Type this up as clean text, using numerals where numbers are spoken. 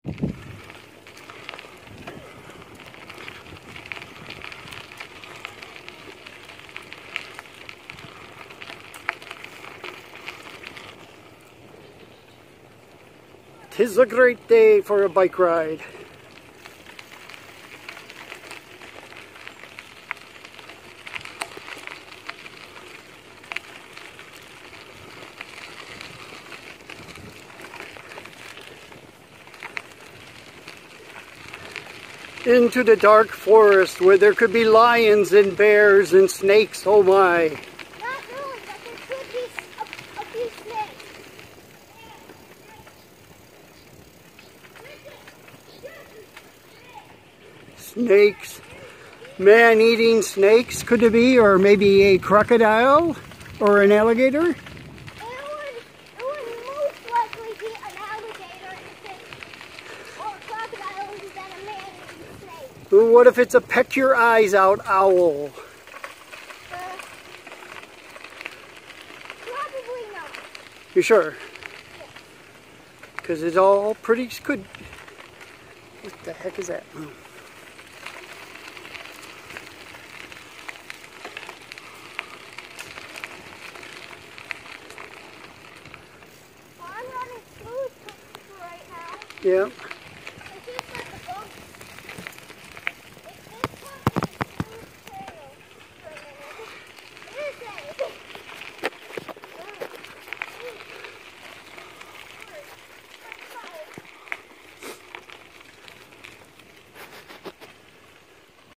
'Tis a great day for a bike ride. Into the dark forest where there could be lions and bears and snakes, oh my. Not really, but there could be a few snakes. Snakes. Man-eating snakes, could it be? Or maybe a crocodile? Or an alligator? It would most likely be an alligator or a crocodile than a man-eating snake. What if it's a peck your eyes out owl? Probably not. You sure? Because it's all pretty good. What the heck is that? Oh. I'm running smooth right now. Yeah.